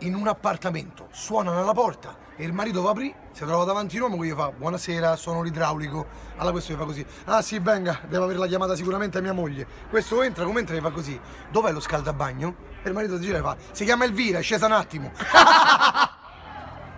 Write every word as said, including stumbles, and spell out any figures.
in un appartamento, suonano alla porta e il marito va a aprire, si trova davanti a un uomo che gli fa buonasera, sono l'idraulico. Alla questo gli fa così, ah sì venga, devo avere la chiamata sicuramente a mia moglie. Questo entra, come entra, gli fa così, dov'è lo scaldabagno? E il marito si gira e fa, si chiama Elvira, è scesa un attimo.